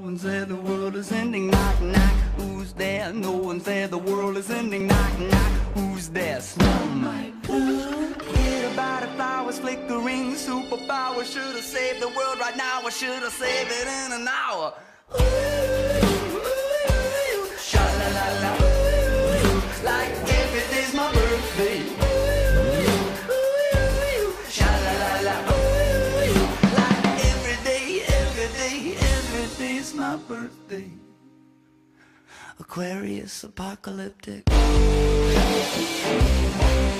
one said the world is ending. Knock, knock, who's there? No one said the world is ending. Knock, knock, who's there? Smell my blood. Hear about it, flowers flickering. Superpower should have saved the world right now. I should have saved it in an hour. Sha-la-la-la. Like every day's my birthday. Sha-la-la-la. Like every day's my birthday. Aquarius apocalyptic.